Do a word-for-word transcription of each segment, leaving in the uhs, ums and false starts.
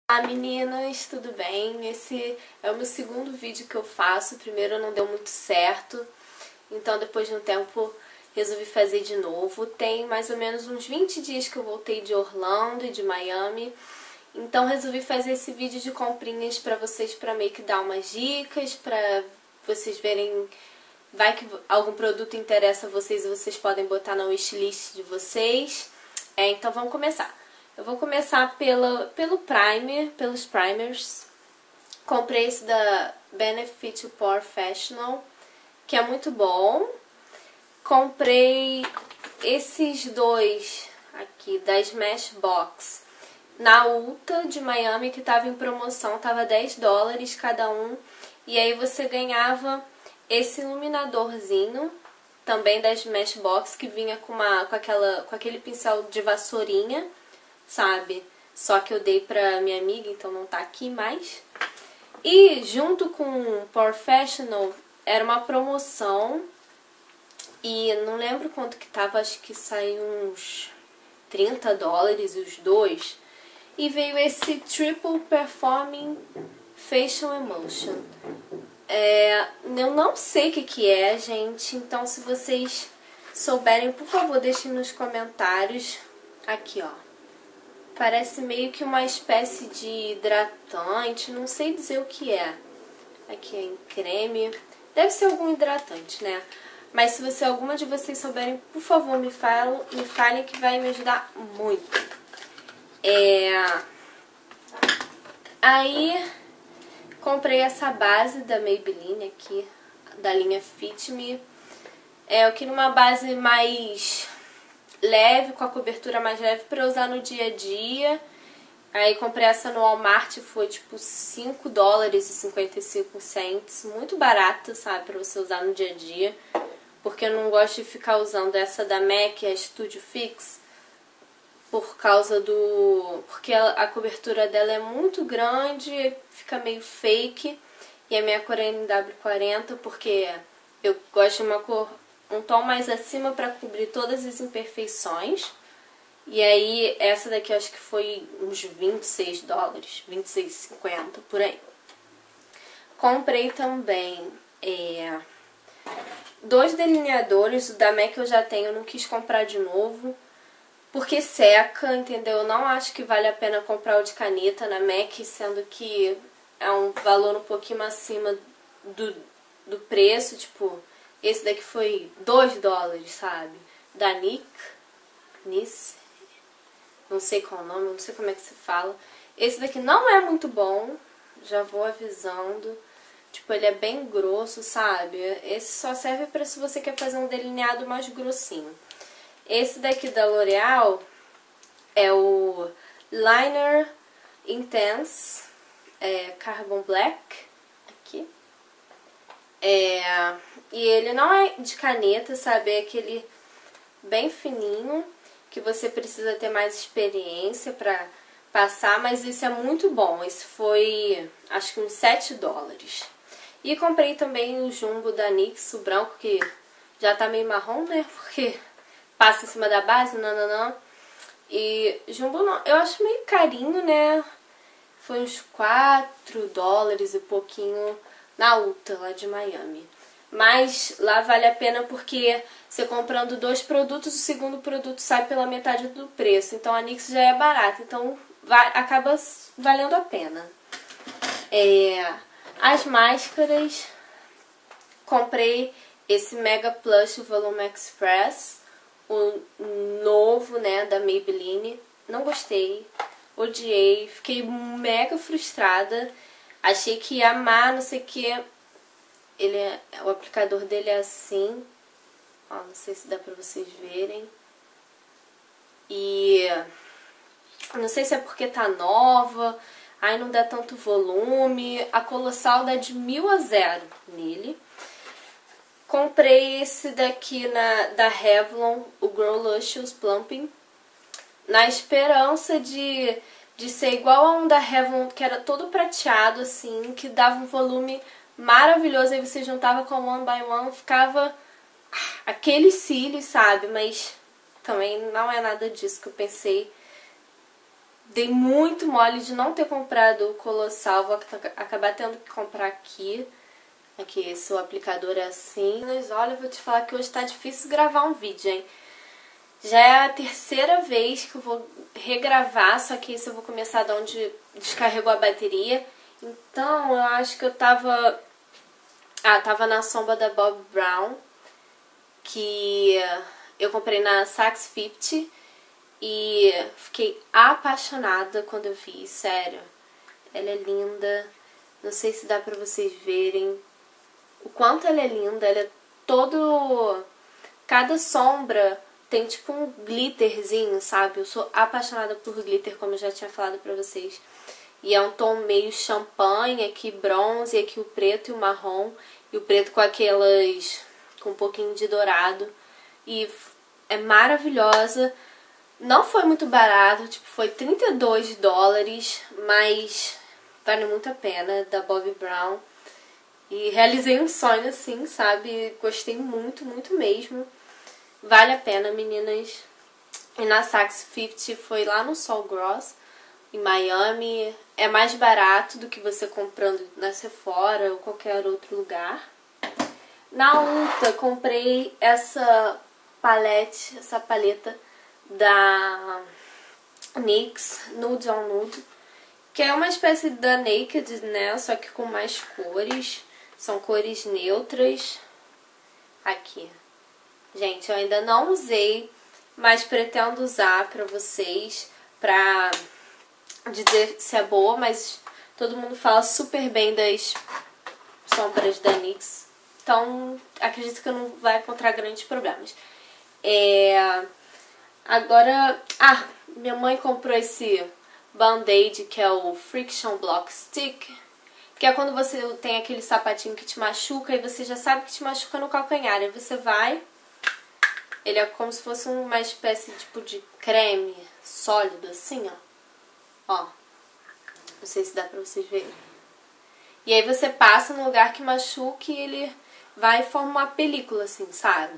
Olá meninas, tudo bem? Esse é o meu segundo vídeo que eu faço. O primeiro não deu muito certo, então depois de um tempo resolvi fazer de novo. Tem mais ou menos uns vinte dias que eu voltei de Orlando e de Miami, então resolvi fazer esse vídeo de comprinhas pra vocês, pra meio que dar umas dicas, pra vocês verem, vai que algum produto interessa a vocês e vocês podem botar na wishlist de vocês. É, então vamos começar. Eu vou começar pela, pelo primer, pelos primers. Comprei esse da Benefit POREfessional, que é muito bom. Comprei esses dois aqui, da Smashbox, na Ulta de Miami, que tava em promoção, tava dez dólares cada um. E aí você ganhava esse iluminadorzinho, também da Smashbox, que vinha com, uma, com, aquela, com aquele pincel de vassourinha, sabe? Só que eu dei pra minha amiga, então não tá aqui mais. E junto com o POREfessional era uma promoção e não lembro quanto que tava, acho que saiu uns trinta dólares os dois. E veio esse Triple Performing Facial Emulsion. É, eu não sei o que que é, gente, então se vocês souberem, por favor, deixem nos comentários. Aqui, ó. Parece meio que uma espécie de hidratante, não sei dizer o que é. Aqui é em creme. Deve ser algum hidratante, né? Mas se você, alguma de vocês souberem, por favor, me falem, me falem que vai me ajudar muito. É... Aí, comprei essa base da Maybelline aqui, da linha Fit Me. É, eu queria uma base mais leve, com a cobertura mais leve pra usar no dia a dia. Aí comprei essa no Walmart, foi tipo cinco dólares e cinquenta e cinco centos, muito barata, sabe, pra você usar no dia a dia. Porque eu não gosto de ficar usando essa da MAC, a Studio Fix, por causa do... porque a cobertura dela é muito grande, fica meio fake. E a minha cor é N W quarenta, porque eu gosto de uma cor um tom mais acima para cobrir todas as imperfeições. E aí essa daqui eu acho que foi uns vinte e seis dólares, vinte e seis e cinquenta, por aí. Comprei também é, dois delineadores, o da MAC eu já tenho, eu não quis comprar de novo, porque seca, entendeu? Eu não acho que vale a pena comprar o de caneta na MAC, sendo que é um valor um pouquinho acima do, do preço, tipo... Esse daqui foi dois dólares, sabe? Da Nick. Nice. Não sei qual é o nome, não sei como é que se fala. Esse daqui não é muito bom. Já vou avisando. Tipo, ele é bem grosso, sabe? Esse só serve pra se você quer fazer um delineado mais grossinho. Esse daqui da L'Oreal é o Liner Intense é, Carbon Black. Aqui. É, e ele não é de caneta, sabe? É aquele bem fininho, que você precisa ter mais experiência pra passar, mas esse é muito bom. Esse foi, acho que uns sete dólares. E comprei também o Jumbo da N Y X, o branco, que já tá meio marrom, né? Porque passa em cima da base, nananã. E Jumbo não, eu acho meio carinho, né? Foi uns quatro dólares e pouquinho na Ulta, lá de Miami. Mas lá vale a pena porque você comprando dois produtos, o segundo produto sai pela metade do preço. Então a N Y X já é barata, então vai, acaba valendo a pena. É, as máscaras, comprei esse Mega Plush Volume Express, o novo, né, da Maybelline. Não gostei, odiei, fiquei mega frustrada. Achei que ia amar, não sei o que. Ele é, o aplicador dele é assim. Ó, não sei se dá pra vocês verem. E não sei se é porque tá nova, aí não dá tanto volume. A Colossal dá de mil a zero nele. Comprei esse daqui na, da Revlon, o Grow Luscious Plumping, na esperança de... de ser igual a um da Revlon, que era todo prateado, assim, que dava um volume maravilhoso. Aí você juntava com One by One, ficava aqueles cílios, sabe? Mas também não é nada disso que eu pensei. dei muito mole de não ter comprado o Colossal, vou acabar tendo que comprar aqui. Aqui, esse o aplicador é assim. Mas olha, eu vou te falar que hoje tá difícil gravar um vídeo, hein? Já é a terceira vez que eu vou regravar, só que esse eu vou começar de onde descarregou a bateria. Então, eu acho que eu tava... Ah, tava na sombra da Bobbi Brown, que eu comprei na Saks cinquenta e fiquei apaixonada quando eu vi, sério. Ela é linda, não sei se dá pra vocês verem o quanto ela é linda. Ela é todo... Cada sombra tem tipo um glitterzinho, sabe? Eu sou apaixonada por glitter, como eu já tinha falado pra vocês. E é um tom meio champanhe, aqui bronze, aqui o preto e o marrom. E o preto com aquelas... com um pouquinho de dourado. E é maravilhosa. Não foi muito barato, tipo, foi trinta e dois dólares, mas vale muito a pena, da Bobbi Brown. E realizei um sonho assim, sabe? Gostei muito, muito mesmo. Vale a pena, meninas. E na Saks cinquenta foi lá no Sol Gross, em Miami. É mais barato do que você comprando na Sephora ou qualquer outro lugar. Na Ulta comprei essa palete, essa paleta da NYX Nude on Nude, que é uma espécie da Naked, né? Só que com mais cores. São cores neutras. Aqui. Gente, eu ainda não usei, mas pretendo usar pra vocês, pra dizer se é boa, mas todo mundo fala super bem das sombras da NYX. Então, acredito que não vai encontrar grandes problemas. É... Agora... Ah, minha mãe comprou esse Band-Aid, que é o Friction Block Stick, que é quando você tem aquele sapatinho que te machuca e você já sabe que te machuca no calcanhar. Aí você vai... Ele é como se fosse uma espécie tipo de creme sólido, assim, ó. Ó. Não sei se dá pra vocês verem. E aí você passa no lugar que machuca e ele vai e forma uma película, assim, sabe?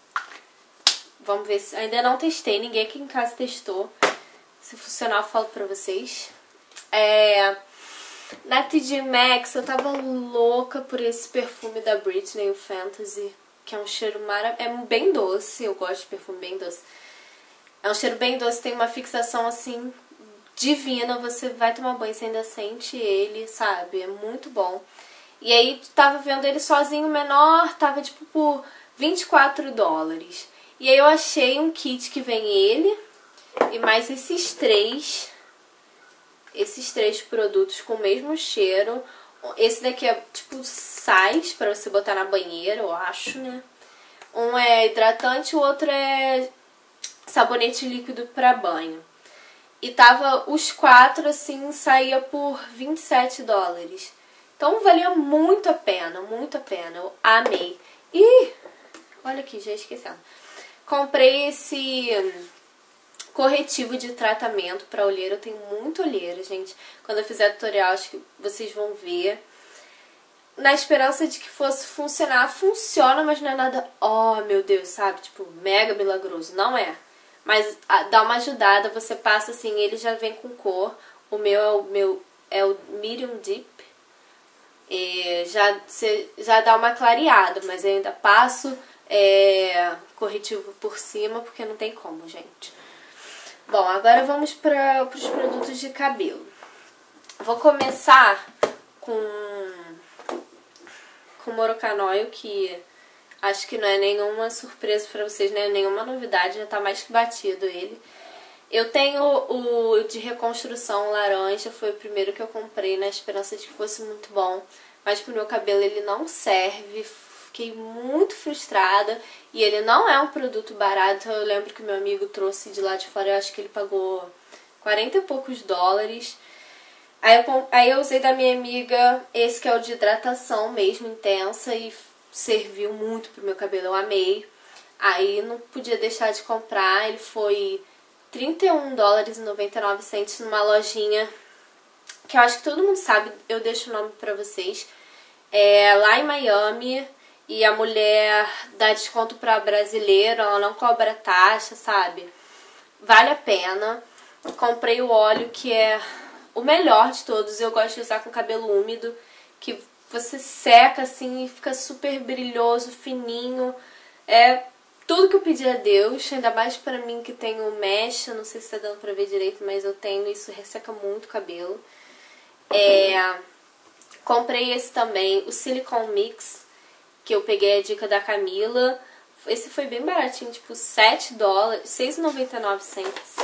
Vamos ver se... Ainda não testei, ninguém aqui em casa testou. Se funcionar, eu falo pra vocês. É... Na T J Maxx, eu tava louca por esse perfume da Britney, o Fantasy, que é um cheiro maravilhoso. É bem doce, eu gosto de perfume bem doce. É um cheiro bem doce, tem uma fixação, assim, divina. Você vai tomar banho, você ainda sente ele, sabe? É muito bom. E aí, tava vendo ele sozinho, menor, tava, tipo, por vinte e quatro dólares. E aí eu achei um kit que vem ele e mais esses três... Esses três produtos com o mesmo cheiro. Esse daqui é tipo sais pra você botar na banheira, eu acho, né? Um é hidratante, o outro é sabonete líquido pra banho. E tava os quatro, assim, saía por vinte e sete dólares. Então valia muito a pena, muito a pena. Eu amei. Ih, olha aqui, já esquecendo. Comprei esse... corretivo de tratamento para olheira. Eu tenho muita olheira, gente. Quando eu fizer tutorial, acho que vocês vão ver. Na esperança de que fosse funcionar. Funciona, mas não é nada... Oh, meu Deus, sabe? Tipo, mega milagroso. Não é. Mas ah, dá uma ajudada. Você passa assim, ele já vem com cor. O meu é o, meu, é o Medium Deep. E já, cê, já dá uma clareada. Mas eu ainda passo é, corretivo por cima, porque não tem como, gente. Bom, agora vamos para os produtos de cabelo. Vou começar com com o Moroccanoil, que acho que não é nenhuma surpresa para vocês, né? Nenhuma novidade, já tá mais que batido ele. Eu tenho o de reconstrução laranja, foi o primeiro que eu comprei na esperança de que fosse muito bom. Mas pro meu cabelo ele não serve, fiquei muito frustrada. E ele não é um produto barato, eu lembro que meu amigo trouxe de lá de fora, eu acho que ele pagou quarenta e poucos dólares. Aí eu, aí eu usei da minha amiga esse que é o de hidratação mesmo, intensa, e serviu muito pro meu cabelo, eu amei. Aí não podia deixar de comprar, ele foi trinta e um dólares e noventa e nove centavos numa lojinha que eu acho que todo mundo sabe, eu deixo o nome pra vocês. É lá em Miami, e a mulher dá desconto pra brasileiro, ela não cobra taxa, sabe? Vale a pena. comprei o óleo que é o melhor de todos. Eu gosto de usar com cabelo úmido, que você seca assim e fica super brilhoso, fininho. É tudo que eu pedi a Deus, ainda mais pra mim que tenho mecha, não sei se tá dando pra ver direito, mas eu tenho, isso resseca muito o cabelo. É, comprei esse também, o Silicone Mix, que eu peguei a dica da Camila. Esse foi bem baratinho, tipo sete dólares, seis e noventa e nove centavos.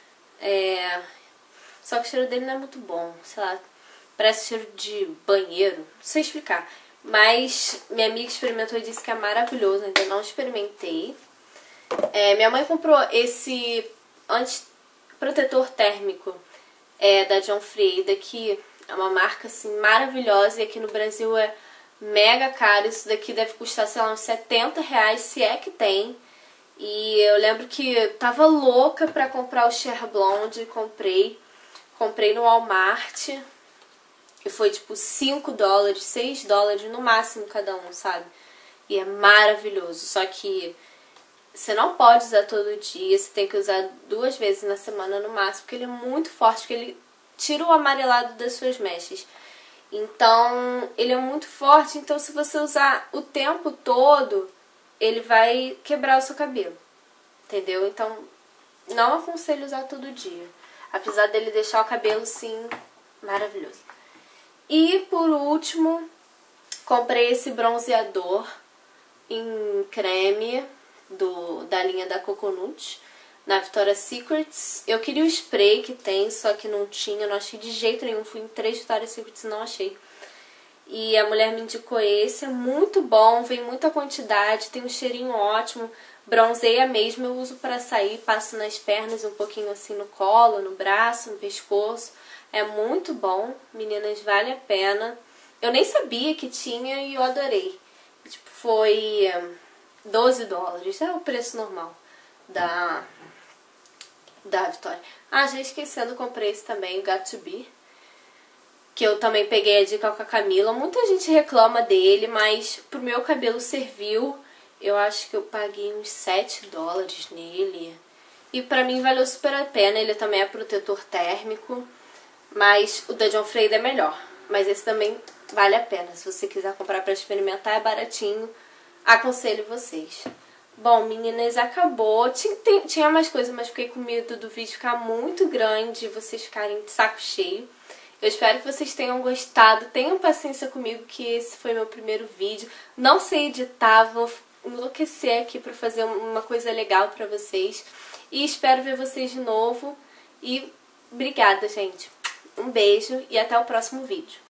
É, só que o cheiro dele não é muito bom, sei lá, parece cheiro de banheiro, não sei explicar. Mas minha amiga experimentou e disse que é maravilhoso, ainda não experimentei. É, minha mãe comprou esse anti protetor térmico é, da John Frieda, que é uma marca assim maravilhosa e aqui no Brasil é mega caro. Isso daqui deve custar, sei lá, uns setenta reais, se é que tem. E eu lembro que eu tava louca pra comprar o Cher Blonde, comprei. Comprei no Walmart. E foi tipo cinco dólares, seis dólares no máximo cada um, sabe? E é maravilhoso. Só que você não pode usar todo dia, você tem que usar duas vezes na semana no máximo, porque ele é muito forte, porque ele tira o amarelado das suas mechas. Então, ele é muito forte, então se você usar o tempo todo, ele vai quebrar o seu cabelo, entendeu? Então, não aconselho usar todo dia, apesar dele deixar o cabelo, sim, maravilhoso. E, por último, comprei esse bronzeador em creme do, da linha da Coconut, na Victoria's Secrets. Eu queria o spray que tem, só que não tinha, não achei de jeito nenhum. Fui em três Victoria's Secrets e não achei. E a mulher me indicou esse, é muito bom, vem muita quantidade, tem um cheirinho ótimo, bronzeia mesmo. Eu uso pra sair, passo nas pernas, um pouquinho assim no colo, no braço, no pescoço. É muito bom, meninas, vale a pena. Eu nem sabia que tinha e eu adorei. Tipo, foi doze dólares, é o preço normal da, da Victoria. Ah, já esquecendo, comprei esse também, o Got To Be, que eu também peguei a dica com a Camila. Muita gente reclama dele, mas pro meu cabelo serviu. Eu acho que eu paguei uns sete dólares nele. E pra mim valeu super a pena. Ele também é protetor térmico, mas o da John Frieda é melhor. Mas esse também vale a pena. Se você quiser comprar pra experimentar, é baratinho. Aconselho vocês. Bom, meninas, acabou. Tinha, tinha mais coisa, mas fiquei com medo do vídeo ficar muito grande e vocês ficarem de saco cheio. Eu espero que vocês tenham gostado. Tenham paciência comigo, que esse foi meu primeiro vídeo. Não sei editar, vou enlouquecer aqui pra fazer uma coisa legal pra vocês. E espero ver vocês de novo. E obrigada, gente. Um beijo e até o próximo vídeo.